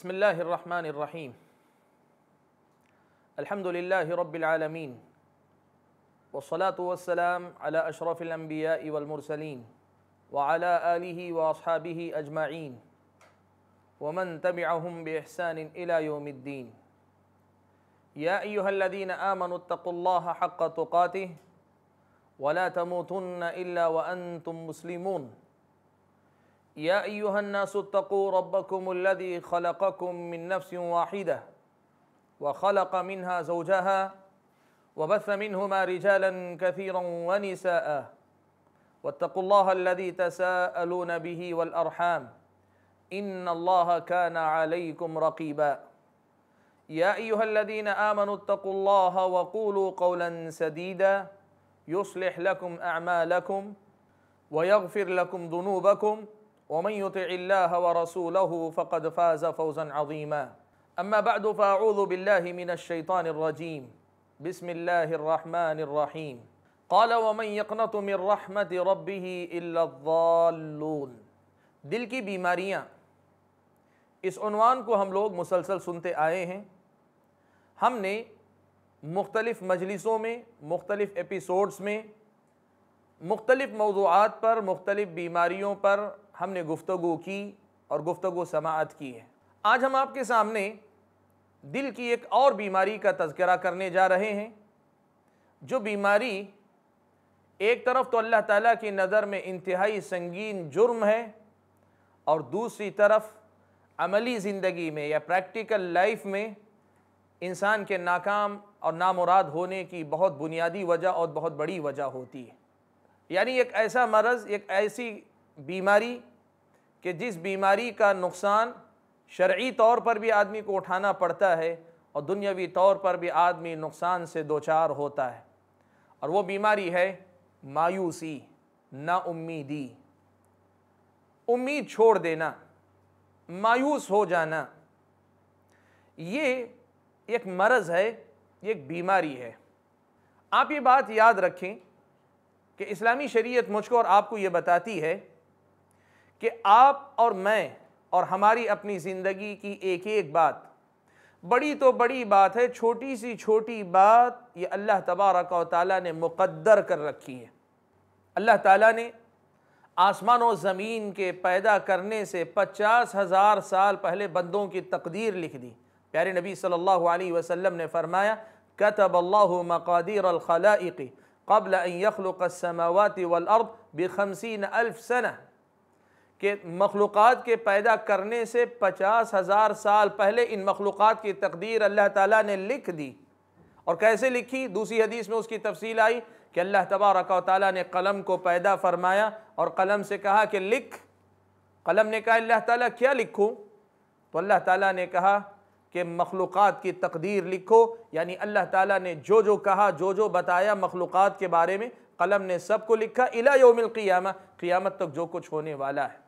बिस्मिल्लाहिर्रहमानिर्रहीम। अल्हम्दुलिल्लाहि रब्बिल आलमीन वस्सलातु वस्सलाम अला अशरफिल अंबिया'i वल मुरसलीन व अला आलिहि व अस्हाबिहि अजमाईन व मन तबिअहुम बिइहसानिन इला यौमिद्दीन। या अय्युहल्लज़ीना आमनुत्तक़ुल्लाहा हक़्क़ तुक़ातिहि व ला तमूतुन्ना इल्ला व अंतुम मुस्लिमून। या अय्युहन्नासुत्तक़ू रब्बकुमुल्लज़ी ख़लक़कुम मिन नफ़्सिन वाहिदा व ख़लक़ मिन्हा ज़ौजहा व बस्स मिन्हुमा रिजालन कसीरन व निसाअ वत्तक़ुल्लाहल्लज़ी तसाअलून बिही वल अरहाम इन्नल्लाहा काना अलैकुम रक़ीबा। या अय्युहल्लज़ीना आमनुत्तक़ुल्लाहा व क़ूलू क़ौलन सदीदा युस्लिह लकुम अअमालकुम व यग़फ़िर लकुम ज़ुनूबकुम वमन युतिइल्लाह व रसूलहु फ़क़द फ़ाज़ फ़ौज़न अज़ीमा। अम्मा बअदु फ़अऊज़ु बिल्लाहि मिनश शैतानिर रजीम। बिस्मिल्लाहिर्रहमानिर्रहीम। क़ाल वमन यक़नतु मिन रहमति रब्बिही इल्लज़्ज़ाल्लून। दिल की बीमारियाँ, इस उन्वान को हम लोग मुसलसल सुनते आए हैं। हमने मुख्तलिफ़ मजलिसों में, मुख्तलिफ़ एपिसोड्स में, मुख्तलिफ़ मौज़ूआत पर, मुख्तलिफ़ बीमारियों पर हमने गुफ्तगू की और गुफ्तगू समाअत की है। आज हम आपके सामने दिल की एक और बीमारी का तज़किरा करने जा रहे हैं, जो बीमारी एक तरफ तो अल्लाह ताला की नज़र में इंतहाई संगीन जुर्म है और दूसरी तरफ अमली ज़िंदगी में या प्रैक्टिकल लाइफ में इंसान के नाकाम और नामुराद होने की बहुत बुनियादी वजह और बहुत बड़ी वजह होती है। यानी एक ऐसा मरज़, एक ऐसी बीमारी कि जिस बीमारी का नुकसान शरई तौर पर भी आदमी को उठाना पड़ता है और दुनियावी तौर पर भी आदमी नुकसान से दो चार होता है, और वो बीमारी है मायूसी, नाउम्मीदी, उम्मीद छोड़ देना, मायूस हो जाना। ये एक मरज़ है, एक बीमारी है। आप ये बात याद रखें कि इस्लामी शरीयत मुझको और आपको ये बताती है कि आप और मैं और हमारी अपनी ज़िंदगी की एक एक बात, बड़ी तो बड़ी बात है, छोटी सी छोटी बात, ये अल्लाह तबारक व तआला ने मुक़द्दर कर रखी है। अल्लाह ताला ने आसमान और ज़मीन के पैदा करने से 50,000 साल पहले बंदों की तकदीर लिख दी। प्यारे नबी सल्लल्लाहु अलैहि वसल्लम ने फरमाया, कतबल्लाहु मक़ादीरल ख़लाइक़ क़ब्ल अन यख़्लुक़स समावाति वल अर्द बि50,000 सना, कि मखलूक़ात के पैदा करने से 50,000 साल पहले इन मखलूक़ात की तकदीर अल्लाह ताला ने लिख दी। और कैसे लिखी? दूसरी हदीस में उसकी तफसील आई कि अल्लाह तबारक व तआला ने कलम को पैदा फरमाया और कलम से कहा कि लिख। कलम ने कहा, अल्लाह ताला क्या लिखूँ? तो अल्लाह ताला ने कहा कि मखलूक़ात की तकदीर लिखो। यानी अल्लाह ताला ने जो जो कहा, जो जो बताया मखलूक़ात के बारे में, कलम ने सब को लिखा। इला यौमिल क़ियामा, क़ियामत तक जो कुछ होने वाला है।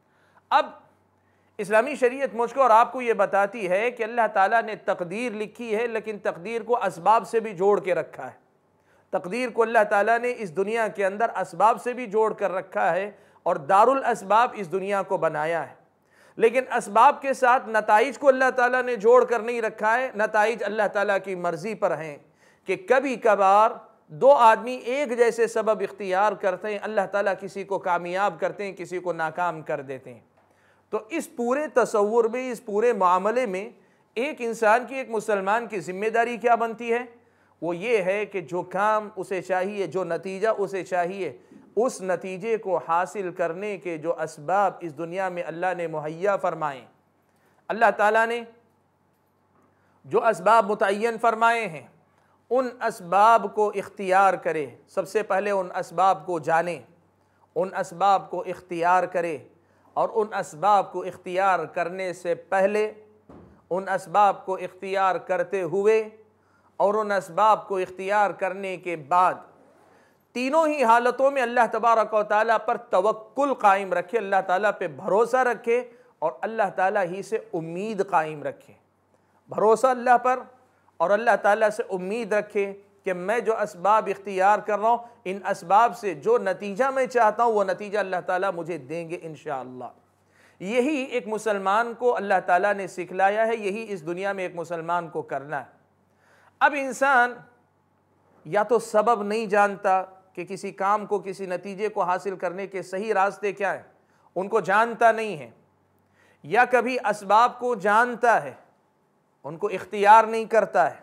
अब इस्लामी शरीयत मुझको और आपको ये बताती है कि अल्लाह ताला ने तकदीर लिखी है, लेकिन तकदीर को असबाब से भी जोड़ के रखा है। तकदीर को अल्लाह ताला ने इस दुनिया के अंदर असबाब से भी जोड़ कर रखा है और दारुल असबाब इस दुनिया को बनाया है। लेकिन असबाब के साथ नताइज को अल्लाह ताला ने जोड़ कर नहीं रखा है। नताइज अल्लाह ताला की मर्ज़ी पर हैं कि कभी कभार दो आदमी एक जैसे सबब इख्तियार करते हैं, अल्लाह ताला किसी को कामयाब करते हैं, किसी को नाकाम कर देते हैं। तो इस पूरे तसव्वुर में, इस पूरे मामले में एक इंसान की, एक मुसलमान की ज़िम्मेदारी क्या बनती है? वो ये है कि जो काम उसे चाहिए, जो नतीजा उसे चाहिए, उस नतीजे को हासिल करने के जो असबाब इस दुनिया में अल्लाह ने मुहैया फरमाए, अल्लाह ताला ने जो असबाब मुतय्यन फरमाए हैं, उन असबाब को इख्तियार करे। सबसे पहले उन असबाब को जाने, उन असबाब को इख्तियार करे, और उन असबाब को इख्तियार करने से पहले, उन असबाब को इख्तियार करते हुए और उन असबाब को इख्तियार करने के बाद, तीनों ही हालतों में अल्लाह तबारक व तआला पर तवक्कुल कायम रखे, अल्लाह ताला पे भरोसा रखे और अल्लाह ताला ही से उम्मीद कायम रखे। भरोसा अल्लाह पर और अल्लाह ताला से उम्मीद रखे कि मैं जो असबाब इख्तियार कर रहा हूँ, इन असबाब से जो नतीजा मैं चाहता हूँ वो नतीजा अल्लाह ताला मुझे देंगे इंशाअल्लाह। यही एक मुसलमान को अल्लाह ताला ने सिखलाया है, यही इस दुनिया में एक मुसलमान को करना है। अब इंसान या तो सबब नहीं जानता कि किसी काम को, किसी नतीजे को हासिल करने के सही रास्ते क्या हैं, उनको जानता नहीं है, या कभी असबाब को जानता है, उनको इख्तियार नहीं करता है,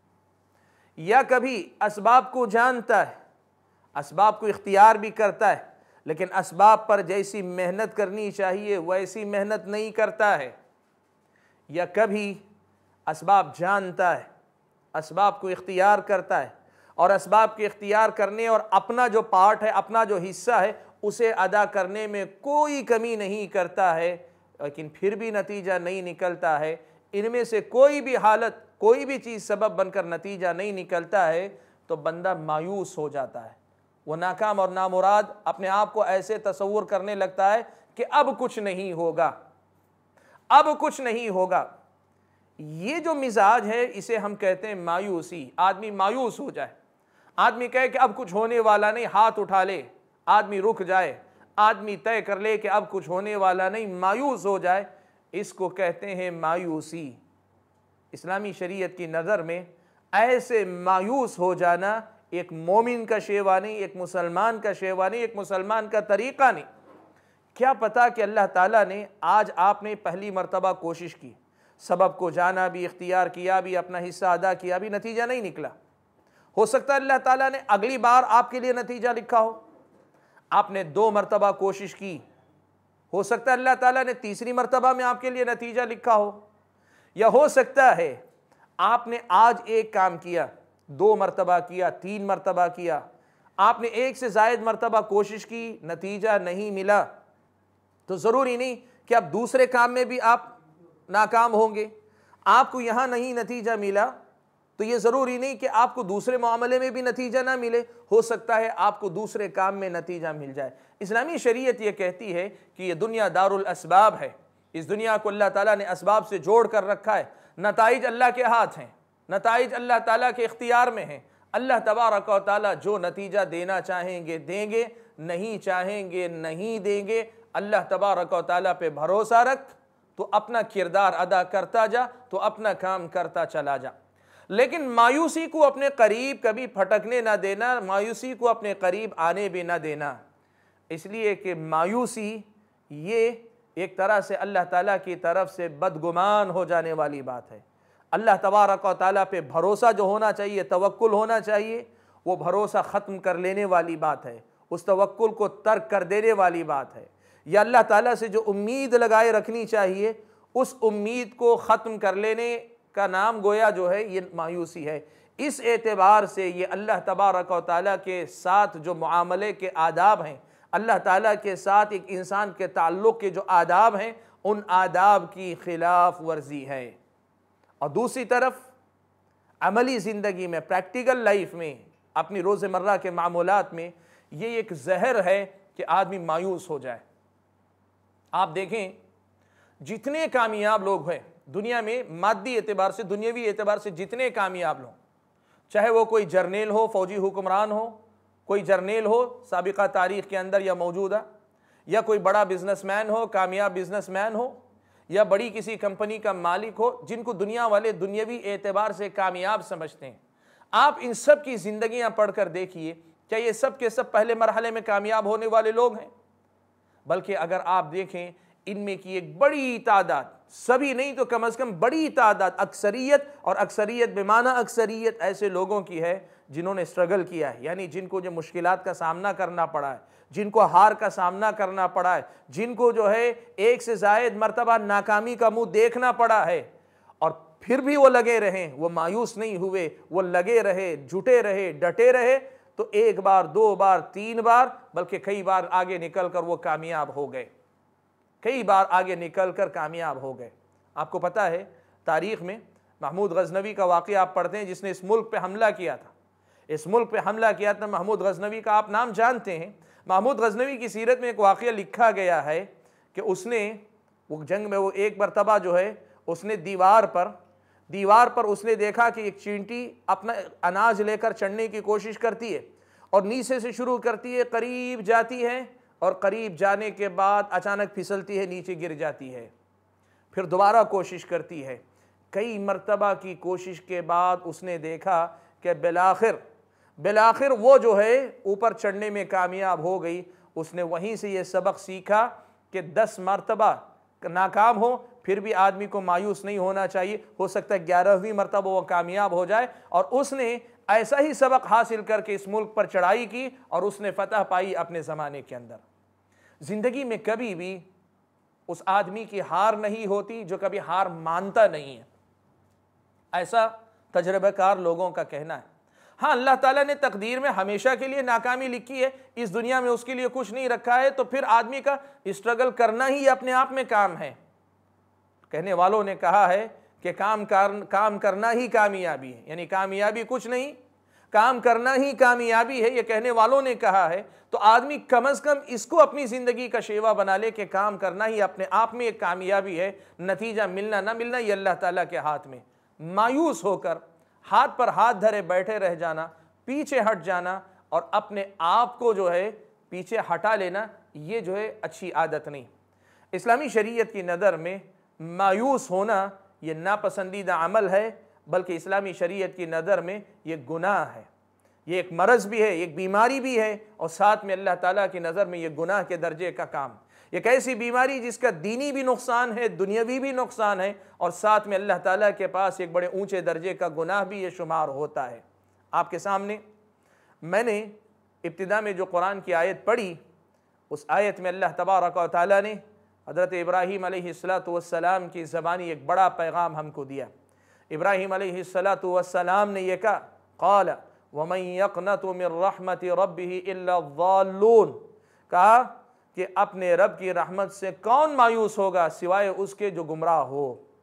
या कभी असबाब को जानता है, असबाब को इख्तियार भी करता है, लेकिन असबाब पर जैसी मेहनत करनी चाहिए वैसी मेहनत नहीं करता है, या कभी असबाब जानता है, असबाब को इख्तियार करता है और असबाब के इख्तियार करने और अपना जो पार्ट है, अपना जो हिस्सा है, उसे अदा करने में कोई कमी नहीं करता है, लेकिन फिर भी नतीजा नहीं निकलता है। इनमें से कोई भी हालत, कोई भी चीज़ सबब बनकर नतीजा नहीं निकलता है तो बंदा मायूस हो जाता है। वो नाकाम और नामुराद अपने आप को ऐसे तसव्वुर करने लगता है कि अब कुछ नहीं होगा, अब कुछ नहीं होगा। ये जो मिजाज है इसे हम कहते हैं मायूसी। आदमी मायूस हो जाए, आदमी कहे कि अब कुछ होने वाला नहीं, हाथ उठा ले, आदमी रुक जाए, आदमी तय कर ले कि अब कुछ होने वाला नहीं, मायूस हो जाए, इसको कहते हैं मायूसी। इस्लामी शरीयत की नज़र में ऐसे मायूस हो जाना एक मोमिन का शेवा नहीं, एक मुसलमान का शेवा नहीं, एक मुसलमान का तरीक़ा नहीं। क्या पता कि अल्लाह ताला ने आज आपने पहली मर्तबा कोशिश की, सबब को जाना भी, इख्तियार किया भी, अपना हिस्सा अदा किया भी, नतीजा नहीं निकला। हो सकता है अल्लाह ताला ने अगली बार आपके लिए नतीजा लिखा हो। आपने 2 मर्तबा कोशिश की, हो सकता है अल्लाह ताला ने तीसरी मर्तबा में आपके लिए नतीजा लिखा हो। या हो सकता है आपने आज एक काम किया, 2 मर्तबा किया, 3 मर्तबा किया, आपने 1 से ज़ायद मर्तबा कोशिश की, नतीजा नहीं मिला, तो ज़रूरी नहीं कि अब दूसरे काम में भी आप नाकाम होंगे। आपको यहाँ नहीं नतीजा मिला तो ये ज़रूरी नहीं कि आपको दूसरे मामले में भी नतीजा ना मिले, हो सकता है आपको दूसरे काम में नतीजा मिल जाए। इस्लामी शरीयत ये कहती है कि ये दुनिया दारुल असबाब है, इस दुनिया को अल्लाह ताला ने असबाब से जोड़ कर रखा है, नताइज अल्लाह के हाथ हैं, नताइज अल्लाह ताला के इख्तियार में हैं। अल्लाह तबारक व ताला जो नतीजा देना चाहेंगे देंगे, नहीं चाहेंगे नहीं देंगे। अल्लाह तबारक व ताला पे भरोसा रख, तो अपना किरदार अदा करता जा, तो अपना काम करता चला जा। लेकिन मायूसी को अपने करीब कभी फटकने ना देना, मायूसी को अपने करीब आने भी ना देना, इसलिए कि मायूसी ये एक तरह से अल्लाह ताला की तरफ से बदगुमान हो जाने वाली बात है। अल्लाह तबारक व ताला पे भरोसा जो होना चाहिए, तवक्कुल होना चाहिए, वो भरोसा ख़त्म कर लेने वाली बात है, उस तवक्कुल को तर्क कर देने वाली बात है। या अल्लाह ताला से जो उम्मीद लगाए रखनी चाहिए, उस उम्मीद को ख़त्म कर लेने का नाम गोया जो है ये मायूसी है। इस एतबार से ये अल्लाह तबारक व ताला के साथ जो मुआमले के आदाब हैं, अल्लाह ताला के साथ एक इंसान के ताल्लुक़ के जो आदाब हैं, उन आदाब की खिलाफ वर्जी है। और दूसरी तरफ अमली ज़िंदगी में, प्रैक्टिकल लाइफ में, अपनी रोज़मर्रा के मामूलात में ये एक जहर है कि आदमी मायूस हो जाए। आप देखें जितने कामयाब लोग हैं दुनिया में, मादी एतबार से, दुनियावी एतबार से जितने कामयाब लोग, चाहे वो कोई जर्नेल हो, फ़ौजी हुक्मरान हो, कोई जर्नेल हो साबिक़ा तारीख़ के अंदर या मौजूदा, या कोई बड़ा बिजनेसमैन हो, कामयाब बिजनेसमैन हो, या बड़ी किसी कंपनी का मालिक हो, जिनको दुनिया वाले दुनियावी एतबार से कामयाब समझते हैं, आप इन सब की ज़िंदगियाँ पढ़ कर देखिए, क्या ये सब के सब पहले मरहले में कामयाब होने वाले लोग हैं? बल्कि अगर आप देखें इनमें की एक बड़ी तादाद, सभी नहीं तो कम से कम बड़ी तादाद, अक्सरियत, और अक्सरियत बेमाना अक्सरियत ऐसे लोगों की है जिन्होंने स्ट्रगल किया है, यानी जिनको जो मुश्किलात का सामना करना पड़ा है, जिनको हार का सामना करना पड़ा है, जिनको जो है 1 से ज़ायद मरतबा नाकामी का मुंह देखना पड़ा है, और फिर भी वो लगे रहें, वो मायूस नहीं हुए, वो लगे रहे, जुटे रहे, डटे रहे, तो 1 बार 2 बार 3 बार, बल्कि कई बार आगे निकल कर वो कामयाब हो गए, कई बार आगे निकल कर कामयाब हो गए। आपको पता है तारीख़ में महमूद गज़नवी का वाक़या आप पढ़ते हैं, जिसने इस मुल्क पे हमला किया था, इस मुल्क पे हमला किया था। महमूद गज़नवी का आप नाम जानते हैं। महमूद गज़नवी की सीरत में एक वाक़या लिखा गया है कि उसने वो जंग में, वो एक मरतबा जो है उसने दीवार पर उसने देखा कि एक चींटी अपना अनाज लेकर चढ़ने की कोशिश करती है, और नीचे से शुरू करती है, करीब जाती है, और करीब जाने के बाद अचानक फिसलती है, नीचे गिर जाती है, फिर दोबारा कोशिश करती है। कई मर्तबा की कोशिश के बाद उसने देखा कि बिलाखिर वो जो है ऊपर चढ़ने में कामयाब हो गई। उसने वहीं से ये सबक सीखा कि 10 मर्तबा नाकाम हो फिर भी आदमी को मायूस नहीं होना चाहिए, हो सकता है 11वीं मर्तबा वो कामयाब हो जाए। और उसने ऐसा ही सबक हासिल करके इस मुल्क पर चढ़ाई की और उसने फतह पाई अपने ज़माने के अंदर। ज़िंदगी में कभी भी उस आदमी की हार नहीं होती जो कभी हार मानता नहीं है, ऐसा तजर्बाकार लोगों का कहना है। हाँ, अल्लाह ताला ने तकदीर में हमेशा के लिए नाकामी लिखी है, इस दुनिया में उसके लिए कुछ नहीं रखा है, तो फिर आदमी का स्ट्रगल करना ही अपने आप में काम है। कहने वालों ने कहा है कि काम करना ही कामयाबी है, यानी कामयाबी कुछ नहीं, काम करना ही कामयाबी है, ये कहने वालों ने कहा है। तो आदमी कम से कम इसको अपनी ज़िंदगी का शेवा बना ले कि काम करना ही अपने आप में एक कामयाबी है, नतीजा मिलना ना मिलना ये अल्लाह ताला के हाथ में। मायूस होकर हाथ पर हाथ धरे बैठे रह जाना, पीछे हट जाना और अपने आप को जो है पीछे हटा लेना, ये जो है अच्छी आदत नहीं। इस्लामी शरीयत की नज़र में मायूस होना ये नापसंदीदा अमल है, बल्कि इस्लामी शरीयत की नज़र में ये गुनाह है, ये एक मरज़ भी है, एक बीमारी भी है, और साथ में अल्लाह ताला की नज़र में ये गुनाह के दर्जे का काम। एक ऐसी बीमारी जिसका दीनी भी नुकसान है, दुनियावी भी नुकसान है, और साथ में अल्लाह ताला के पास एक बड़े ऊंचे दर्जे का गुनाह भी ये शुमार होता है। आपके सामने मैंने इब्तिदा में जो कुरान की आयत पढ़ी, उस आयत में अल्लाह तबारक व तआला ने हज़रत इब्राहीम अलैहिस्सलातु वस्सलाम की ज़बानी एक बड़ा पैगाम हमको दिया। इब्राहीम अलैहिस्सलातु वस्सलाम ने यह कहा, क़ाल वमन यक़नतु मिन रहमति रब्बिही इल्ला ज़ाल्लून, कहा कि अपने रब की रहमत से कौन मायूस होगा सिवाय उसके जो गुमराह हो।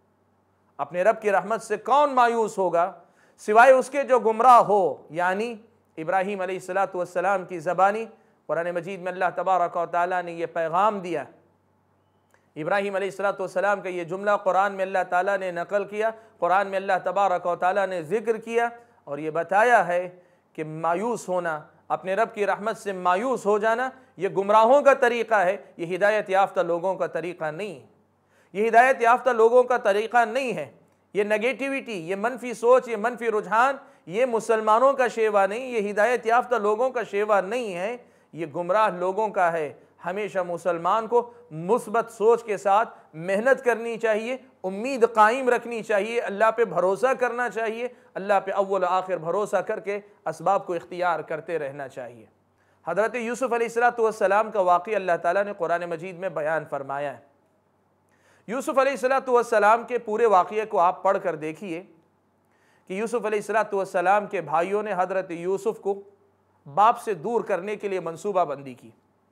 अपने रब की रहमत से कौन मायूस होगा सिवाय उसके जो गुमराह हो। यानी इब्राहीम अलैहिस्सलातु वस्सलाम की ज़बानी कुरान मजीद में अल्लाह तबारक व तआला ने यह पैगाम दिया। इब्राहीम अलैहिस्सलातु वस्सलाम का ये जुमला कुरान में अल्लाह ताला ने नकल किया, कुरान में अल्लाह तबारक व तआला ने ज़िक्र किया और ये बताया है कि मायूस होना, अपने रब की रहमत से मायूस हो जाना, ये गुमराहों का तरीक़ा है, ये हिदायत याफ्ता लोगों का तरीक़ा नहीं है। ये हिदायत याफ्ता लोगों का तरीक़ा नहीं है। ये नेगेटिविटी, ये मनफी सोच, ये मनफी रुझान, ये मुसलमानों का शेवा नहीं, ये हिदायत याफ्ता लोगों का शेवा नहीं है, ये गुमराह लोगों का है। हमेशा मुसलमान को मुस्बत सोच के साथ मेहनत करनी चाहिए, उम्मीद कायम रखनी चाहिए, अल्लाह पे भरोसा करना चाहिए, अल्लाह पे अव्वल आखिर भरोसा करके असबाब को इख्तियार करते रहना चाहिए। हज़रत यूसुफ़ अलैहिस्सलातु वस्सलाम का वाक़या अल्लाह ताला ने कुरान मजीद में बयान फरमाया है। यूसुफ़ अलैहिस्सलातु वस्सलाम के पूरे वाक़ये को आप पढ़ कर देखिए कि यूसुफ़ अलैहिस्सलातु वस्सलाम के भाइयों ने हज़रत यूसुफ़ को बाप से दूर करने के लिए मंसूबा बंदी की,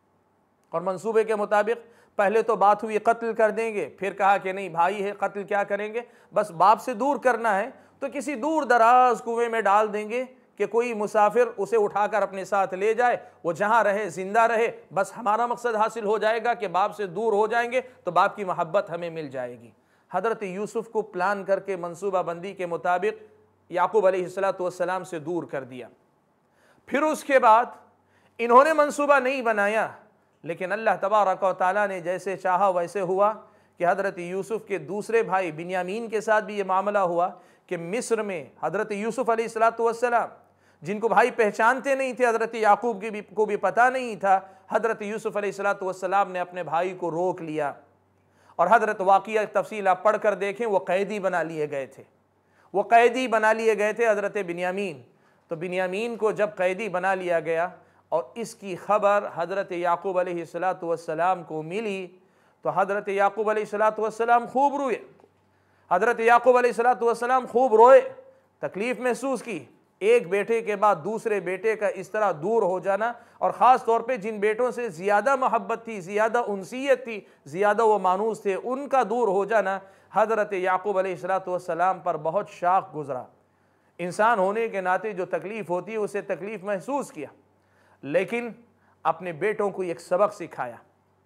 और मंसूबे के मुताबिक पहले तो बात हुई कत्ल कर देंगे, फिर कहा कि नहीं भाई है, कत्ल क्या करेंगे, बस बाप से दूर करना है तो किसी दूर दराज कुएं में डाल देंगे कि कोई मुसाफिर उसे उठाकर अपने साथ ले जाए, वो जहाँ रहे जिंदा रहे, बस हमारा मकसद हासिल हो जाएगा कि बाप से दूर हो जाएंगे तो बाप की मोहब्बत हमें मिल जाएगी। हज़रत यूसुफ़ को प्लान करके मंसूबा बंदी के मुताबिक याकूब अलैहिस्सलातु वस्सलाम से दूर कर दिया। फिर उसके बाद इन्होंने मंसूबा नहीं बनाया, लेकिन अल्लाह तबारक व तआला ने जैसे चाहा वैसे हुआ कि हज़रत यूसुफ़ के दूसरे भाई बिन्यामीन के साथ भी ये मामला हुआ कि मिस्र में हज़रत यूसुफ़ अलैहिस्सलातु वस्सलाम, जिनको भाई पहचानते नहीं थे, हज़रत याकूब को भी पता नहीं था, हज़रत यूसुफ़ अलैहिस्सलातु वस्सलाम ने अपने भाई को रोक लिया। और हज़रत वाक़िया तफ़सील आप पढ़ कर देखें, वो कैदी बना लिए गए थे, वो कैदी बना लिए गए थे हज़रत बिन्यामीन। तो बिन्यामीन को जब कैदी बना लिया गया और इसकी ख़बर हज़रत याकूब अलैहिस्सलातु वस्सलाम को मिली तो हज़रत याकूब अलैहिस्सलातु वस्सलाम खूब रोए, हज़रत याकूब अलैहिस्सलातु वस्सलाम खूब रोए, तकलीफ़ महसूस की। एक बेटे के बाद दूसरे बेटे का इस तरह दूर हो जाना, और ख़ास तौर पे जिन बेटों से ज़्यादा मोहब्बत थी, ज़्यादा उनसीयत थी, ज़्यादा वो मानूस थे, उनका दूर हो जाना हज़रत याकूब अलैहिस्सलातु वस्सलाम पर बहुत शाख गुज़रा। इंसान होने के नाते जो तकलीफ़ होती है उसे तकलीफ़ महसूस किया, लेकिन अपने बेटों को एक सबक सिखाया।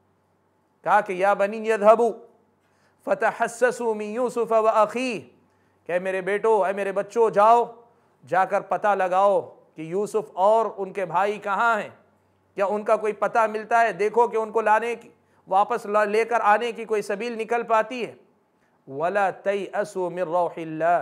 कहा कि या बनी यज़हबू फ़तहस्ससू मिन यूसुफ़ व अख़ीह, कि मेरे बेटो, ऐ मेरे बच्चों, जाओ जाकर पता लगाओ कि यूसुफ़ और उनके भाई कहाँ हैं, क्या उनका कोई पता मिलता है? देखो कि उनको लाने की, वापस लेकर आने की कोई सबील निकल पाती है? वला तयअसू मिन रौहिल्लाह,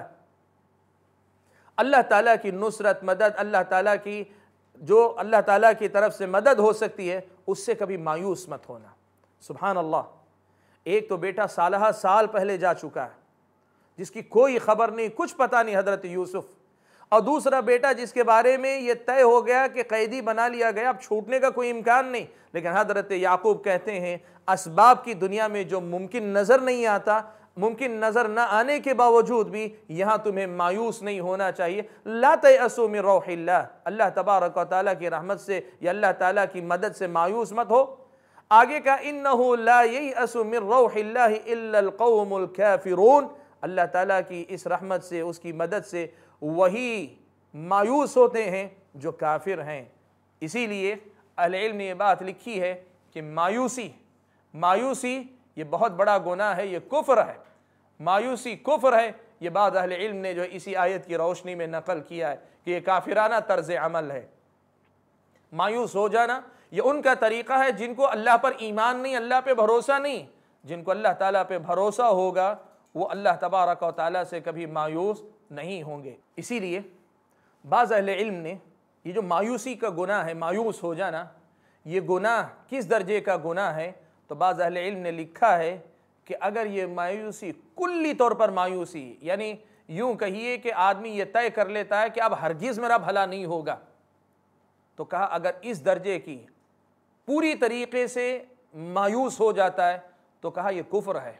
अल्लाह ताला की नुसरत, मदद, अल्लाह ताला की जो अल्लाह ताला की तरफ से मदद हो सकती है, उससे कभी मायूस मत होना। सुभान अल्लाह। एक तो बेटा सालहा साल पहले जा चुका है, जिसकी कोई खबर नहीं, कुछ पता नहीं, हजरत यूसुफ। और दूसरा बेटा जिसके बारे में ये तय हो गया कि कैदी बना लिया गया, अब छूटने का कोई इम्कान नहीं। लेकिन हजरत याकूब कहते हैं, असबाब की दुनिया में जो मुमकिन नज़र नहीं आता, मुमकिन नज़र न आने के बावजूद भी यहाँ तुम्हें मायूस नहीं होना चाहिए। ला तयअसू मिन रौहिल्लाह, अल्लाह तबारक व तआला की रहमत से या अल्लाह ताला की मदद से मायूस मत हो। आगे का इन्नहु ला ययअसू मिन रौहिल्लाह इल्लल कौमुल काफिरून, अल्लाह ताला की इस रहमत से, उसकी मदद से वही मायूस होते हैं जो काफिर हैं। इसीलिए अहले इल्म ने ये बात लिखी है कि मायूसी ये बहुत बड़ा गुनाह है, ये कुफ्र है, मायूसी कुफ्र है। ये बात अहले इल्म ने जो इसी आयत की रोशनी में नकल किया है कि ये काफिराना तर्ज अमल है। मायूस हो जाना ये उनका तरीक़ा है जिनको अल्लाह पर ईमान नहीं, अल्लाह पे भरोसा नहीं। जिनको अल्लाह ताला पे भरोसा होगा वो अल्लाह तबारक व तआला से कभी मायूस नहीं होंगे। इसीलिए बाज़ अहले इल्म ने ये जो मायूसी का गुनाह है, मायूस हो जाना, ये गुनाह किस दर्जे का गुनाह है, तो बाज़ अहले इल्म ने लिखा है कि अगर ये मायूसी कुल्ली तौर पर मायूसी, यानी यूँ कहिए कि आदमी ये तय कर लेता है कि अब हरगिज़ मेरा भला नहीं होगा, तो कहा अगर इस दर्जे की पूरी तरीक़े से मायूस हो जाता है तो कहा यह कुफ्र है,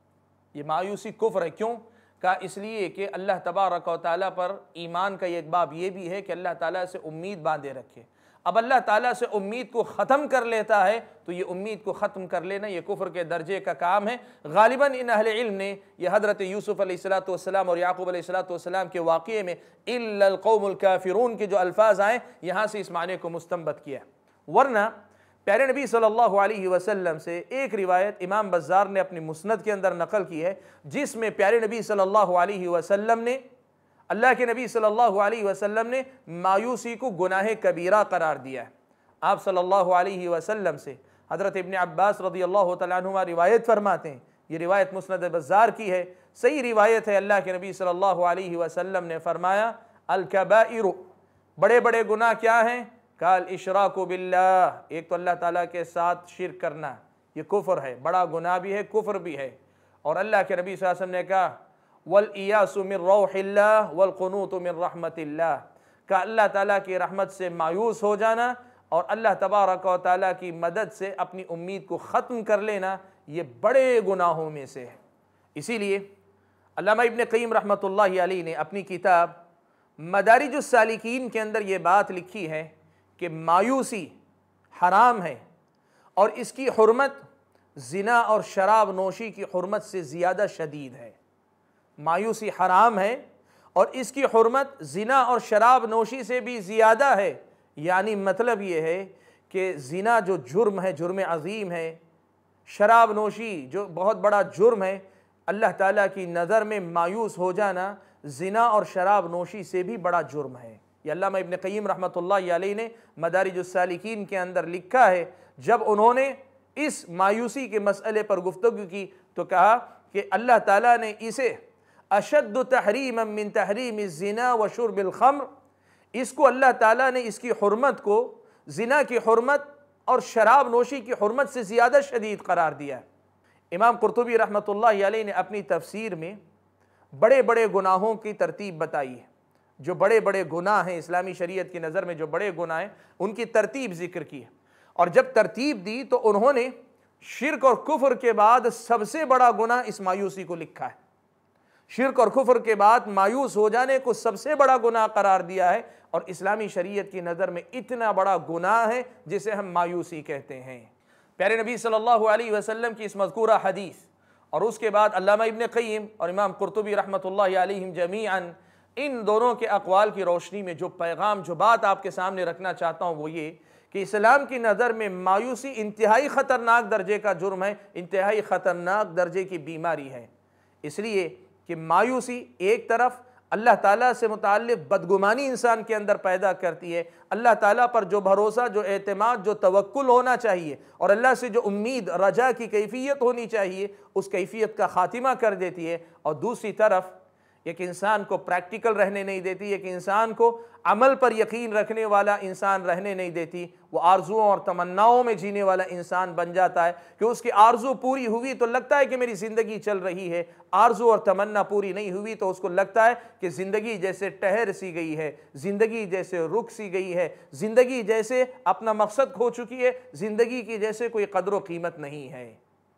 ये मायूसी कुफ्र है। क्यों? कहा इसलिए कि अल्लाह तबारक व तआला पर ईमान का एक बाब ये भी है कि अल्लाह ताला से उम्मीद बांधे रखे। अब अल्लाह ताला से उम्मीद को ख़त्म कर लेता है तो ये उम्मीद को ख़त्म कर लेना ये कुफ्र के दर्जे का काम है। गालिबन इन अहले इल्म ने यह हज़रत यूसुफ़ अलैहिस्सलातु वस्सलाम और याकूब अलैहिस्सलातु वस्सलाम के वाक़ये में इल्लल कौमुल काफ़िरून के जो अल्फाज आए, यहाँ से इस माने को मुस्तंबत किया। वरना प्यारे नबी सल्लल्लाहु अलैहि वसल्लम से एक रिवायत इमाम बज़्ज़ार ने अपनी मुस्नद के अंदर नकल की है, जिसमें प्यारे नबी सल्लल्लाहु अलैहि वसल्लम ने, अल्लाह के नबी सल्लल्लाहु अलैहि वसल्लम ने मायूसी को गुनाह कबीरा करार दिया है। आप सल्लल्लाहु अलैहि वसल्लम से हज़रत इब्न अब्बास रज़ियल्लाहु तआला अन्हुमा रिवायत फरमाते हैं, ये रिवायत मुस्नद बज़्ज़ार की है, सही रिवायत है। अल्लाह के नबी सल्लल्लाहु अलैहि वसल्लम ने फरमाया, अल कबाइरु, बड़े बड़े गुनाह क्या हैं? काल इशराकु बिल्लाह, एक तो अल्लाह ताला के साथ शिर्क करना, ये कुफ्र है, बड़ा गुनाह भी है, कुफ्र भी है। और अल्लाह के नबी सल्लल्लाहु अलैहि वसल्लम ने कहा वल इयासु मिन रौहिल्लाह वल कुनूतु मिन रहमतिल्लाह, का अल्लाह ताला की रहमत से मायूस हो जाना और अल्लाह तबारक व तआला की मदद से अपनी उम्मीद को ख़त्म कर लेना, ये बड़े गुनाहों में से है। इसीलिए अल्लामा इब्न क़य्यिम रहमतुल्लाहि अलैहि ने अपनी किताब मदारिजुस सालिकीन के अंदर ये बात लिखी है कि मायूसी हराम है और इसकी हुर्मत ज़िना और शराब नोशी की हुर्मत से ज़्यादा शदीद है। मायूसी हराम है और इसकी हुर्मत ज़िना और शराब नोशी से भी ज़्यादा है। यानी मतलब ये है कि ज़िना जो जुर्म है, जुर्म अज़ीम है, शराब नोशी जो बहुत बड़ा जुर्म है, अल्लाह ताला की नज़र में मायूस हो जाना ज़िना और शराब नोशी से भी बड़ा जुर्म है। ये अल्लामा इब्न क़य्यिम रहमतुल्लाहि अलैहि ने मदारिजुस सालिकीन के अंदर लिखा है। जब उन्होंने इस मायूसी के मसले पर गुफ्तगू की तो कहा कि अल्लाह ताला ने इसे अशद्दु तहरीमन मिन तहरीम ज़िना व शुर्बिल ख़म्र, इसको अल्लाह ताला ने इसकी हुर्मत को ज़िना की हुर्मत और शराब नोशी की हुर्मत से ज़्यादा शदीद करार दिया। इमाम कुर्तुबी रहमतुल्लाहि अलैहि ने अपनी तफसीर में बड़े बड़े गुनाहों की तरतीब बताई है। जो बड़े बड़े गुनाह हैं इस्लामी शरीयत की नज़र में, जो बड़े गुनाह हैं उनकी तरतीब ज़िक्र की है। और जब तरतीब दी तो उन्होंने शिर्क और कुफ्र के बाद सबसे बड़ा गुनाह इस मायूसी को लिखा है। शिर्क और कुफ्र के बाद मायूस हो जाने को सबसे बड़ा गुनाह करार दिया है और इस्लामी शरीयत की नज़र में इतना बड़ा गुनाह है जिसे हम मायूसी कहते हैं। प्यारे नबी सल्लल्लाहु अलैहि वसल्लम की इस मज़कूरा हदीस और उसके बाद अल्लामा इब्न क़य्यिम और इमाम कुर्तुबी रहमतुल्लाहि अलैहिम जमीअन, इन दोनों के अक़वाल की रोशनी में जो पैगाम, जो बात आपके सामने रखना चाहता हूँ वो ये कि इस्लाम की नज़र में मायूसी इंतहाई ख़तरनाक दर्जे का जुर्म है, इंतहाई ख़तरनाक दर्जे की बीमारी है। इसलिए कि मायूसी एक तरफ अल्लाह ताला से मुताल्लिक़ बदगुमानी इंसान के अंदर पैदा करती है। अल्लाह ताला पर जो भरोसा, जो एतमाद, जो तवक्कुल होना चाहिए और अल्लाह से जो उम्मीद रजा की कैफियत होनी चाहिए, उस कैफियत का ख़ातिमा कर देती है। और दूसरी तरफ एक इंसान को प्रैक्टिकल रहने नहीं देती, एक इंसान को अमल पर यकीन रखने वाला इंसान रहने नहीं देती। वो आरजुओं और तमन्नाओं में जीने वाला इंसान बन जाता है कि उसकी आरजू पूरी हुई तो लगता है कि मेरी ज़िंदगी चल रही है, आरजू और तमन्ना पूरी नहीं हुई तो उसको लगता है कि ज़िंदगी जैसे ठहर सी गई है, ज़िंदगी जैसे रुक सी गई है, ज़िंदगी जैसे अपना मकसद खो चुकी है, ज़िंदगी की जैसे कोई कदर व कीमत नहीं है।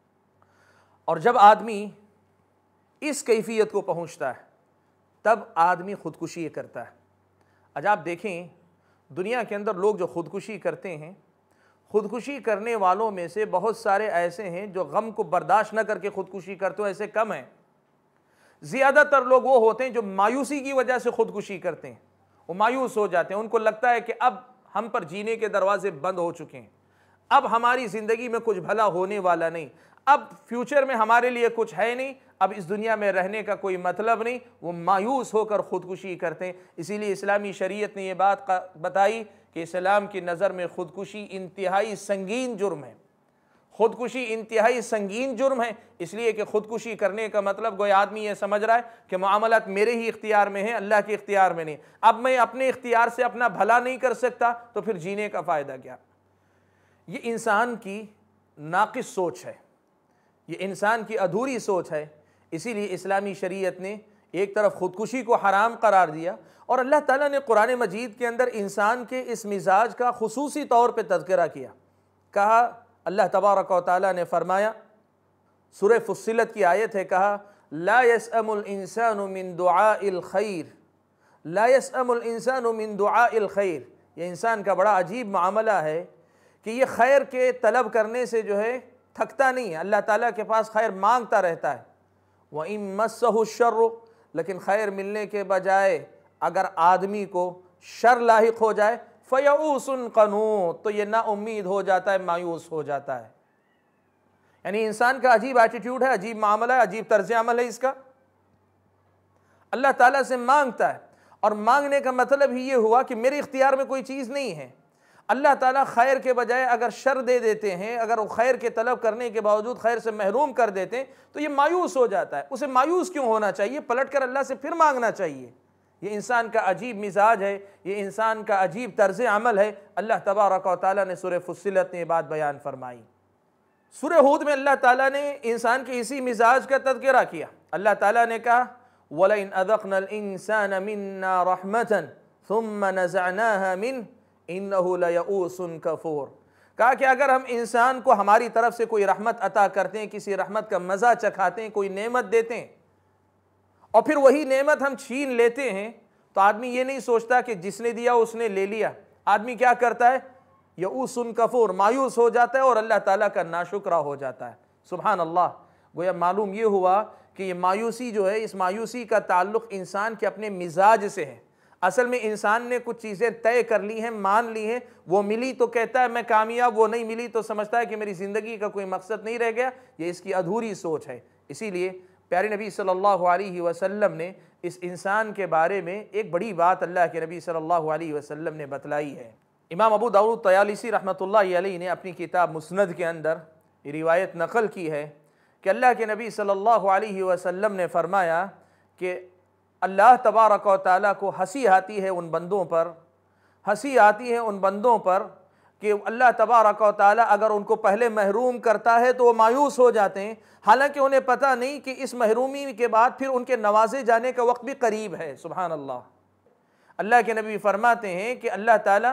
और जब आदमी इस कैफियत को पहुँचता है तब आदमी ख़ुदकुशी करता है। आज आप देखें दुनिया के अंदर लोग जो ख़ुदकुशी करते हैं, ख़ुदकुशी करने वालों में से बहुत सारे ऐसे हैं जो गम को बर्दाश्त न करके ख़ुदकुशी करते हो, ऐसे कम हैं। ज़्यादातर लोग वो होते हैं जो मायूसी की वजह से ख़ुदकुशी करते हैं। वो मायूस हो जाते हैं, उनको लगता है कि अब हम पर जीने के दरवाजे बंद हो चुके हैं, अब हमारी ज़िंदगी में कुछ भला होने वाला नहीं, अब फ्यूचर में हमारे लिए कुछ है नहीं, अब इस दुनिया में रहने का कोई मतलब नहीं। वो मायूस होकर ख़ुदकुशी करते हैं। इसीलिए इस्लामी शरीयत ने ये बात बताई कि इस्लाम की नज़र में ख़ुदकुशी इंतहाई संगीन जुर्म है। ख़ुदकुशी इंतहाई संगीन जुर्म है, इसलिए कि ख़ुदकुशी करने का मतलब कोई आदमी ये समझ रहा है कि मामलात मेरे ही इख्तियार में है, अल्लाह के इख्तियार में नहीं। अब मैं अपने इख्तियार से अपना भला नहीं कर सकता तो फिर जीने का फ़ायदा क्या। ये इंसान की नाक़िस सोच है, ये इंसान की अधूरी सोच है। इसीलिए इस्लामी शरीयत ने एक तरफ ख़ुदकुशी को हराम करार दिया और अल्लाह ताला ने कुरान मजीद के अंदर इंसान के इस मिजाज का खुसूसी तौर पे तज़किरा किया। कहा अल्लाह तबारक व तआला ने फरमाया, सूरह फुस्सिलत की आयत है, कहा ला यसअमुल इंसानु मिन दुआइल खैर, ला यसअमुल इंसानु मिन दुआइल खैर। ये इंसान का बड़ा अजीब मामला है कि ये खैर के तलब करने से जो है थकता नहीं है, अल्लाह ताला के पास खैर मांगता रहता है। व इन मस्सहु शर्रु, लेकिन खैर मिलने के बजाय अगर आदमी को शर लाहिक हो जाए फ़यऊसुन क़नूत, तो ये ना उम्मीद हो जाता है, मायूस हो जाता है। यानी इंसान का अजीब एटीट्यूड है, अजीब मामला है, अजीब तर्ज अमल है इसका। अल्लाह ताला से मांगता है और मांगने का मतलब ही ये हुआ कि मेरे इख्तियार में कोई चीज़ नहीं है। अल्लाह ताला खैर के बजाय अगर शर दे देते हैं, अगर वो खैर के तलब करने के बावजूद खैर से महरूम कर देते हैं तो ये मायूस हो जाता है। उसे मायूस क्यों होना चाहिए, पलट कर अल्लाह से फिर मांगना चाहिए। ये इंसान का अजीब मिजाज है, ये इंसान का अजीब तर्ज अमल है। अल्लाह तबारक व तआला ने सूरह फुस्सिलत में बात बयान फरमाई। सूरह हूद में अल्लाह ताला ने इंसान के इसी मिजाज का तज़किरा किया। अल्लाह ताला ने कहा वलइन अज़क़नल इंसान मिन्ना रहमतन सुम्मा नज़अनाहा मिन इन्नहु लयऊसुन कफूर। कहा कि अगर हम इंसान को हमारी तरफ से कोई रहमत अता करते हैं, किसी रहमत का मज़ा चखाते हैं, कोई नेमत देते हैं और फिर वही नेमत हम छीन लेते हैं, तो आदमी ये नहीं सोचता कि जिसने दिया उसने ले लिया। आदमी क्या करता है, यऊसुन कफूर, मायूस हो जाता है और अल्लाह ताला का नाशुक्रा हो जाता है। सुभान अल्लाह। गोया मालूम ये हुआ कि ये मायूसी जो है, इस मायूसी का ताल्लुक़ इंसान के अपने मिजाज से है। असल में इंसान ने कुछ चीज़ें तय कर ली हैं, मान ली हैं, वो मिली तो कहता है मैं कामयाब, वो नहीं मिली तो समझता है कि मेरी ज़िंदगी का कोई मकसद नहीं रह गया। ये इसकी अधूरी सोच है। इसीलिए प्यारे नबी सल्लल्लाहु अलैहि वसल्लम ने इस इंसान के बारे में एक बड़ी बात अल्लाह के नबी सल्लल्लाहु अलैहि वसल्लम ने बतलाई है। इमाम अबू दाऊद तयालिसी रहमतुल्लाहि अलैहि ने अपनी किताब मुस्नद के अंदर ये रिवायत नकल की है कि अल्लाह के नबी सल्लल्लाहु अलैहि वसल्लम ने फरमाया कि अल्लाह तबारक व तआला को हंसी आती है उन बंदों पर, हंसी आती है उन बंदों पर कि अल्लाह तबारक व तआला अगर उनको पहले महरूम करता है तो वो मायूस हो जाते हैं, हालांकि उन्हें पता नहीं कि इस महरूमी के बाद फिर उनके नवाजे जाने का वक्त भी करीब है। सुभान अल्लाह। अल्लाह के नबी फरमाते हैं कि अल्लाह ताला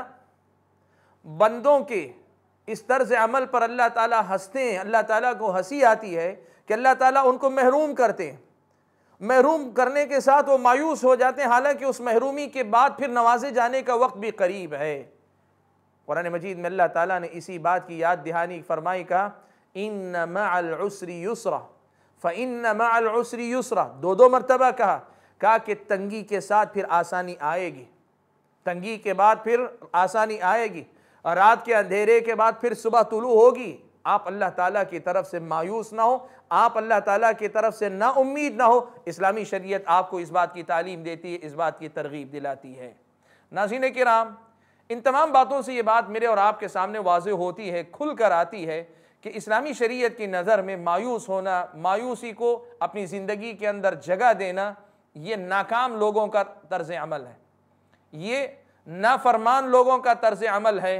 बंदों के इस तर्ज अमल पर अल्लाह ताला हंसते हैं, अल्लाह ताला को हंसी आती है कि अल्लाह ताला उनको महरूम करते हैं, महरूम करने के साथ वो मायूस हो जाते हैं, हालांकि उस महरूमी के बाद फिर नवाजे जाने का वक्त भी करीब है। कुरान मजीद में अल्लाह ताला ने इसी बात की याद दहानी फरमाई, कहा इन्न मअल उसरी युसरा फ़इन्न मअल उसरी युसरा। दो मरतबा कहा कि तंगी के साथ फिर आसानी आएगी, तंगी के बाद फिर आसानी आएगी, और रात के अंधेरे के बाद फिर सुबह तुलू होगी, आप अल्लाह ताला की तरफ से मायूस ना हो, आप अल्लाह ताला की तरफ से ना उम्मीद ना हो। इस्लामी शरीयत आपको इस बात की तालीम देती है, इस बात की तरगीब दिलाती है। नाज़रीन किराम, इन तमाम बातों से ये बात मेरे और आपके सामने वाज़ेह होती है, खुल कर आती है कि इस्लामी शरीयत की नज़र में मायूस होना, मायूसी को अपनी ज़िंदगी के अंदर जगह देना, ये नाकाम लोगों का तर्ज़ अमल है, ये नाफरमान लोगों का तर्ज़ अमल है,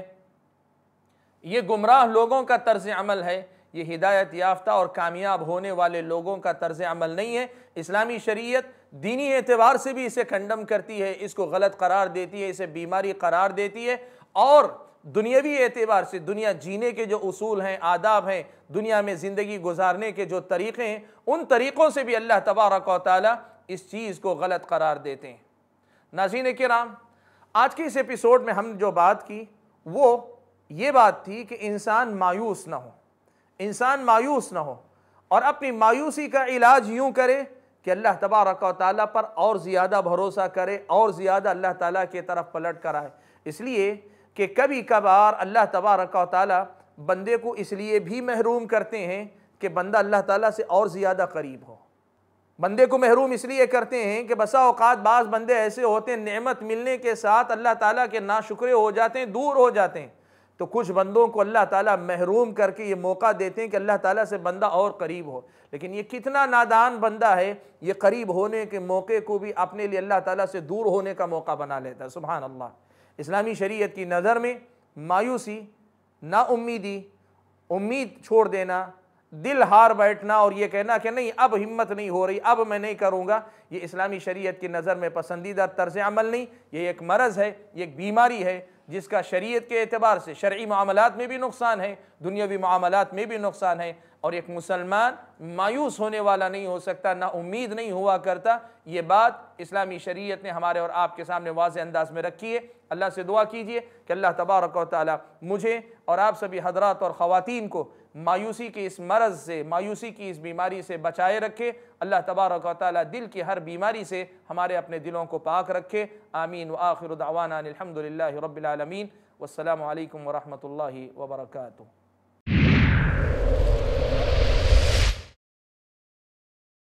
ये गुमराह लोगों का तर्ज़ अमल है, ये हिदायत याफ्ता और कामयाब होने वाले लोगों का तर्ज़ अमल नहीं है। इस्लामी शरीयत दीनी एतबार से भी इसे कंडम करती है, इसको गलत करार देती है, इसे बीमारी करार देती है, और दुनियावी एतबार से दुनिया जीने के जो उसूल हैं, आदाब हैं, दुनिया में ज़िंदगी गुजारने के जो तरीक़े हैं, उन तरीक़ों से भी अल्लाह तबारक व तआला इस चीज़ को गलत करार देते हैं। नाज़रीन किराम, आज के इस एपिसोड में हम जो बात की वो ये बात थी कि इंसान मायूस ना हो, इंसान मायूस ना हो और अपनी मायूसी का इलाज यूँ करे कि अल्लाह तबारक व तआला पर और ज़्यादा भरोसा करे और ज़्यादा अल्लाह ताला की तरफ पलट कर आए। इसलिए कि कभी कभार अल्लाह तबारक व तआला बंदे को इसलिए भी महरूम करते हैं कि बंदा अल्लाह ताला से और ज़्यादा करीब हो। बंदे को महरूम इसलिए करते हैं कि बसा औकात बाज़ बंदे ऐसे होते हैं, नेमत मिलने के साथ अल्लाह ताला के नाशुक्रे हो जाते हैं, दूर हो जाते हैं। तो कुछ बंदों को अल्लाह ताला महरूम करके ये मौका देते हैं कि अल्लाह ताला से बंदा और करीब हो। लेकिन ये कितना नादान बंदा है, ये करीब होने के मौके को भी अपने लिए अल्लाह ताला से दूर होने का मौका बना लेता है। सुभान अल्लाह। इस्लामी शरीयत की नज़र में मायूसी, नाउम्मीदी, उम्मीद छोड़ देना, दिल हार बैठना और ये कहना कि नहीं अब हिम्मत नहीं हो रही, अब मैं नहीं करूँगा, ये इस्लामी शरीयत की नज़र में पसंदीदा तर्ज़ अमल नहीं, ये एक मरज़ है, ये एक बीमारी है जिसका शरीयत के एतबार से शरई मामलात में भी नुकसान है, दुनियावी मामलात में भी नुकसान है। और एक मुसलमान मायूस होने वाला नहीं हो सकता, ना उम्मीद नहीं हुआ करता। ये बात इस्लामी शरीयत ने हमारे और आपके सामने वाज़ेह अंदाज में रखी है। अल्लाह से दुआ कीजिए कि अल्लाह तबारक व तआला मुझे और आप सभी हज़रात और ख़वातीन को मायूसी के इस मरज़ से, मायूसी की इस बीमारी से बचाए रखे। अल्लाह तबारक व तआला दिल की हर बीमारी से हमारे अपने दिलों को पाक रखे। आमीन। व आखिरु दअवाना अनिल हम्दुलिल्लाहि रब्बिल आलमीन। वस्सलामु अलैकुम व रहमतुल्लाहि व बरकातुहू।